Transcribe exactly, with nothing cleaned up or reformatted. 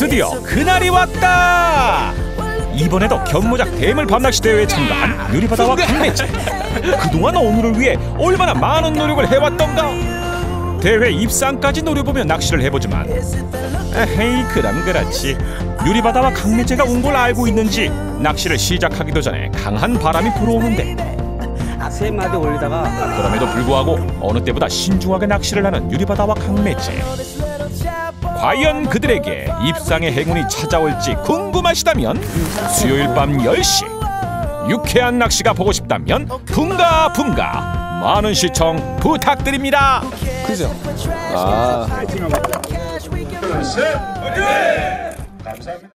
드디어 그날이 왔다. 이번에도 견모작 대물 밤낚시 대회에 참가한 유리바다와 강매제. 그동안 오늘을 위해 얼마나 많은 노력을 해왔던가. 대회 입상까지 노려보며 낚시를 해보지만 에헤이 그럼 그렇지. 유리바다와 강매제가 온 걸 알고 있는지 낚시를 시작하기도 전에 강한 바람이 불어오는데, 세 마디 올리다가 그럼에도 불구하고 어느 때보다 신중하게 낚시를 하는 유리바다와 강매제. 과연 그들에게 입상의 행운이 찾아올지 궁금하시다면 수요일 밤 열 시 유쾌한 낚시가 보고 싶다면 붕가붕가 많은 시청 부탁드립니다. 그죠? 아. 셋! 화이팅! 감사합니다.